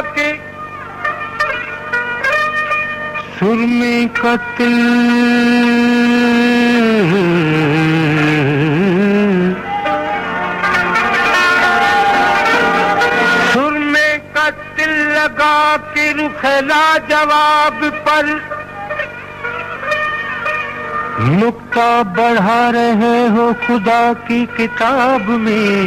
के सुरमे का तिल लगा के रुखला जवाब पर नुक्ता बढ़ा रहे हो खुदा की किताब में।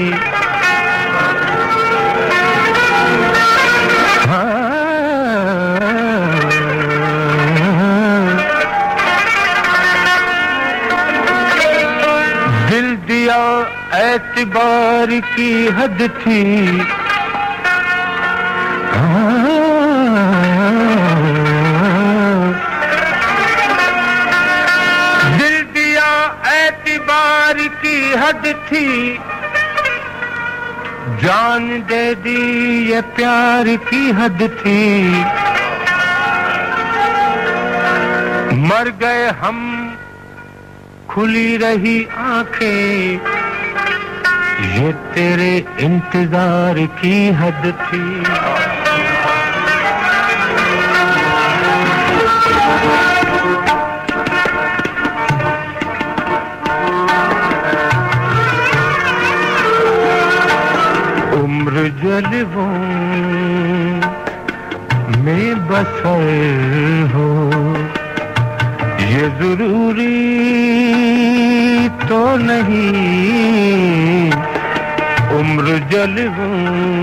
दिल दिया एतबार की हद थी, दिल दिया एतबार की हद थी, जान दे दी ये प्यार की हद थी। मर गए हम खुली रही आंखें, ये तेरे इंतजार की हद थी। उम्र जलवों में बसर हो, ये जरूरी तो नहीं। उम्र जलवों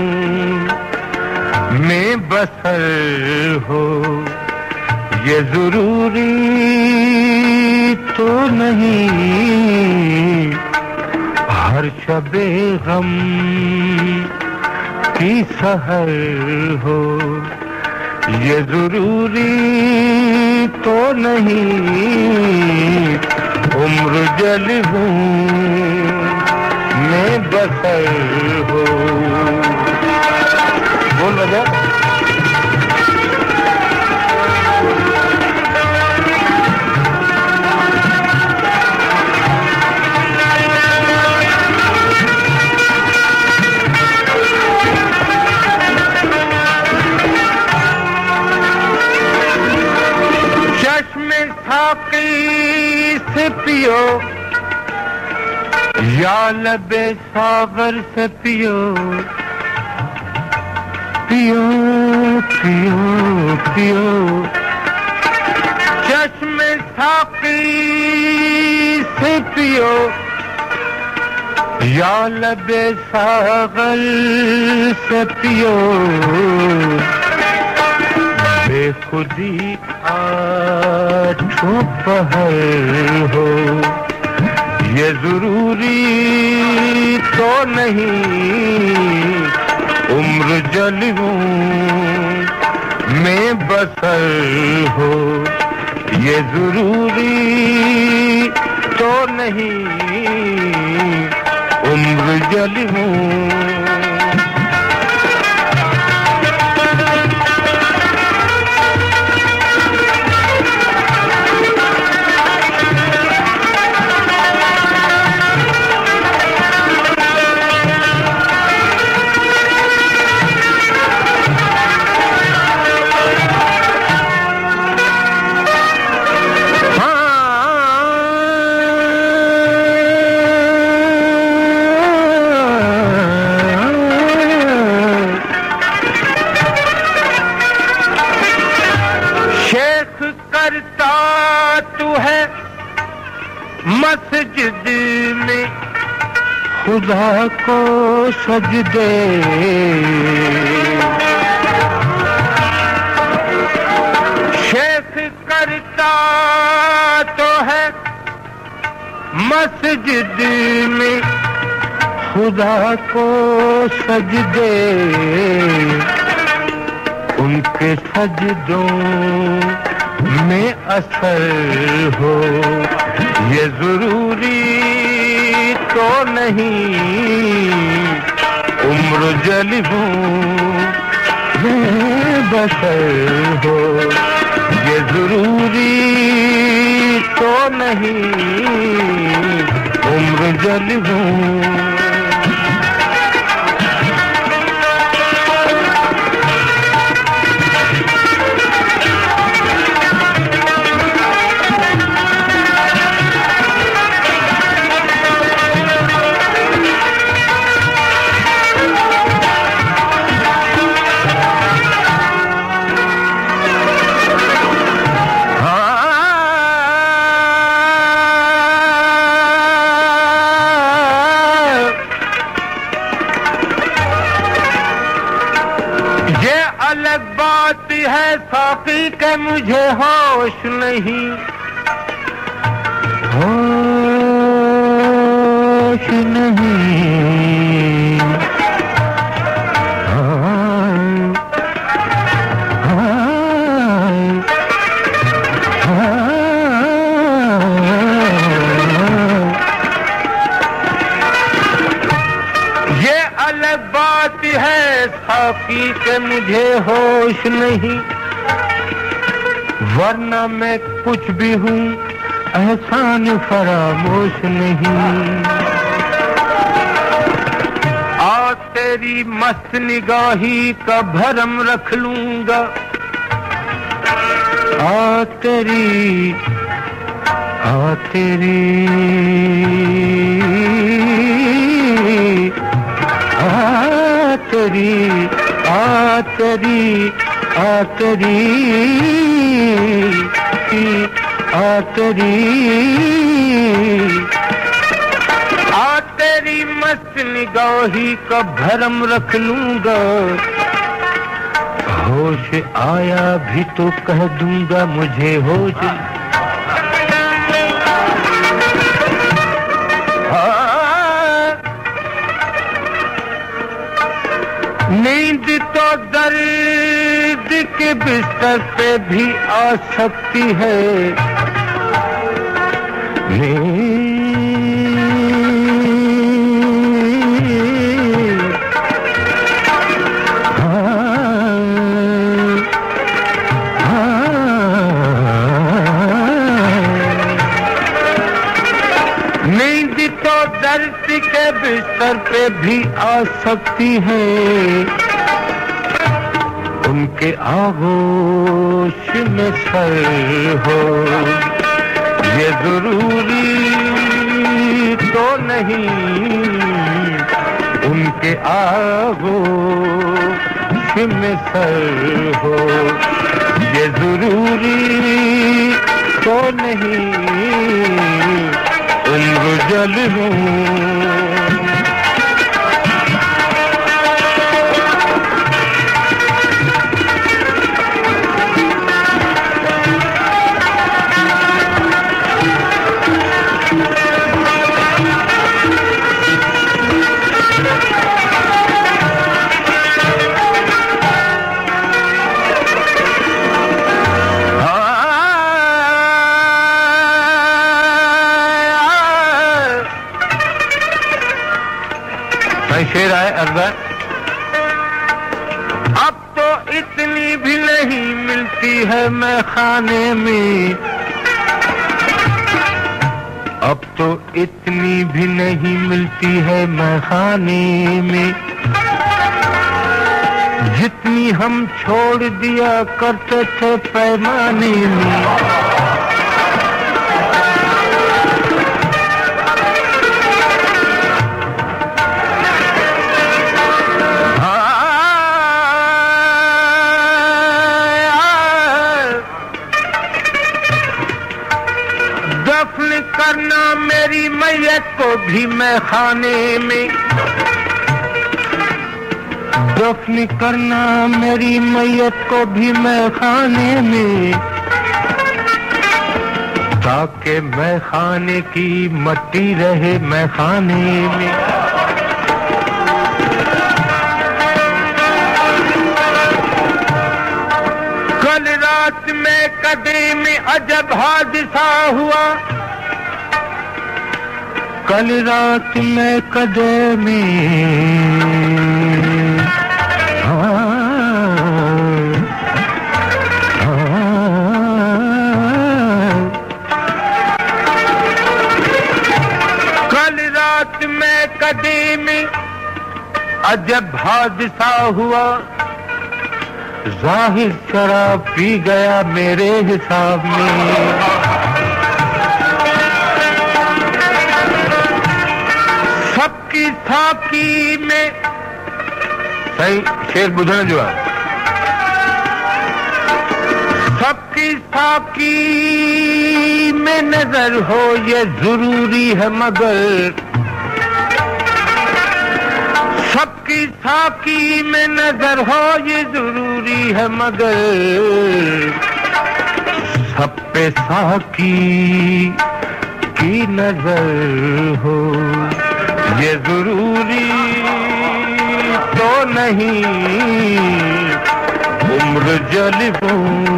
में बसर हो, ये जरूरी तो नहीं। हर शबे गम की सहर हो, ये जरूरी तो नहीं। उम्र जलवों में बसर हो। बोल रहा से पियो या लबे सागर से पियो, पियो पियो पियो। चश्मे साकी से पियो या लबे सागर से पियो। बेखुदी आठों पहर हो, ये जरूरी तो नहीं। उम्र जलवों में बसर हो, ये जरूरी तो नहीं। उम्र जलवों मस्जिद में खुदा को सजदे। शेख करता तो है मस्जिद में खुदा को सजदे। उनके सजदों में असर हो, ये जरूरी तो नहीं। उम्र जलवों में बसर हो, ये जरूरी तो नहीं। उम्र जलवों बात है साकी के मुझे होश नहीं, होश नहीं। ये अलग बात है साकी के मुझे होश नहीं, वरना मैं कुछ भी हूँ एहसान फरामोश नहीं। आ तेरी मस्त निगाही का भरम रख लूंगा, आ तेरी तेरी मस्त निगाही का भरम रख लूंगा। होश आया भी तो कह दूंगा मुझे होश। नींद तो दर्द के बिस्तर पे भी आ सकती है, नींद तो दर्द के बिस्तर पे भी आ सकती है। उनके आगोश में सर हो ये जरूरी तो नहीं, उनके आगोश में सर हो ये जरूरी तो नहीं। उम्र जल हूँ शेर आए अकबर। अब तो इतनी भी नहीं मिलती है मैं खाने में, अब तो इतनी भी नहीं मिलती है मैं खाने में, जितनी हम छोड़ दिया करते थे पैमाने में। दफन करना मेरी मैयत को भी मैं खाने में, दफन करना मेरी मैयत को भी मैं खाने में, ताकि मैं खाने की मट्टी रहे मैं खाने में। कल रात में कदे में अजब हादसा हुआ, कल रात में कदे में कल रात में कदे में अजब हादसा हुआ। जाहिर शराब पी गया मेरे हिसाब में, सबकी साकी में। सही शेर बुझना जो है, सबकी साकी में नजर हो ये जरूरी है, मगर सबकी साकी में नजर हो ये जरूरी है, मगर सब पे साकी की नजर हो ये जरूरी तो नहीं। उम्र जलिबों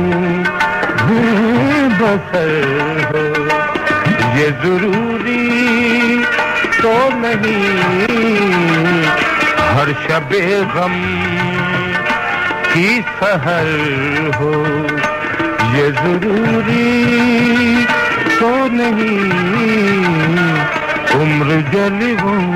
में बसर हो ये जरूरी तो नहीं। हर शबे गम की सहर हो ये जरूरी तो नहीं। उम्र जलिबों